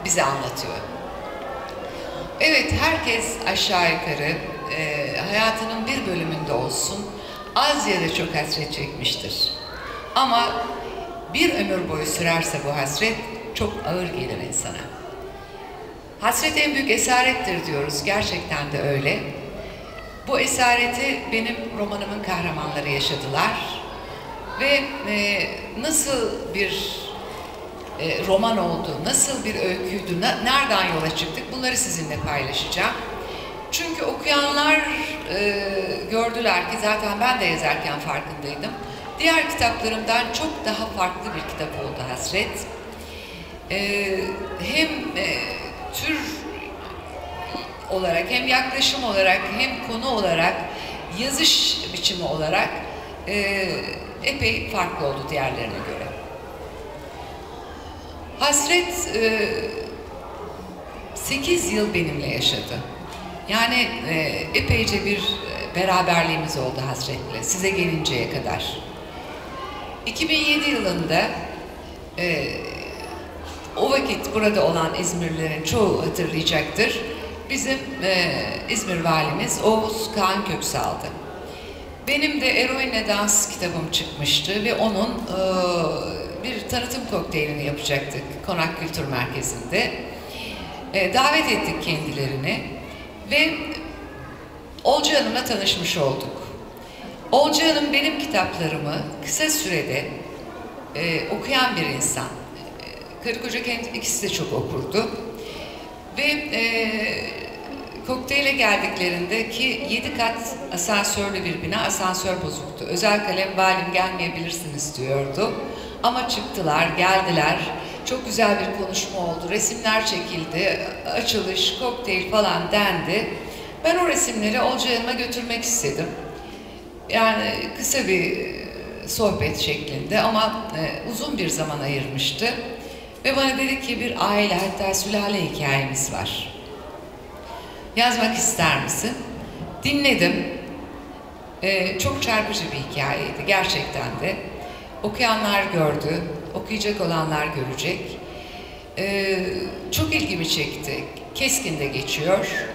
bize anlatıyor. Evet, herkes aşağı yukarı hayatının bir bölümünde olsun az ya da çok hasret çekmiştir. Ama bir ömür boyu sürerse bu hasret çok ağır gelir insana. Hasret en büyük esarettir diyoruz, gerçekten de öyle. Bu esareti benim romanımın kahramanları yaşadılar. Ve nasıl bir roman oldu, nasıl bir öyküydü, nereden yola çıktık, bunları sizinle paylaşacağım. Çünkü okuyanlar gördüler ki zaten ben de yazarken farkındaydım. Diğer kitaplarımdan çok daha farklı bir kitap oldu Hasret. Hem tür olarak, hem yaklaşım olarak, hem konu olarak, yazış biçimi olarak epey farklı oldu diğerlerine göre. Hasret 8 yıl benimle yaşadı. Yani epeyce bir beraberliğimiz oldu Hasret'le, size gelinceye kadar. 2007 yılında o vakit burada olan İzmirlilerin çoğu hatırlayacaktır. Bizim İzmir valimiz Oğuz Kağan Köksal'dı. Benim de Eroin'le Dans kitabım çıkmıştı ve onun bir tanıtım kokteylini yapacaktık Konak Kültür Merkezi'nde. Davet ettik kendilerini ve Olcay Hanım'la tanışmış olduk. Olcay Hanım benim kitaplarımı kısa sürede okuyan bir insan. Karı koca ikisi de çok okurdu. Ve kokteyle geldiklerinde ki 7 kat asansörlü bir bina, asansör bozuktu. Özel kalem valim gelmeyebilirsiniz diyordu. Ama çıktılar, geldiler. Çok güzel bir konuşma oldu. Resimler çekildi, açılış, kokteyl falan dendi. Ben o resimleri Olcay Hanım'a götürmek istedim. Yani kısa bir sohbet şeklinde ama uzun bir zaman ayırmıştı. Ve bana dedi ki bir aile, hatta sülale hikayemiz var. Yazmak ister misin? Dinledim. Çok çarpıcı bir hikayeydi gerçekten de. Okuyanlar gördü, okuyacak olanlar görecek. Çok ilgimi çekti. Keskin'de geçiyor.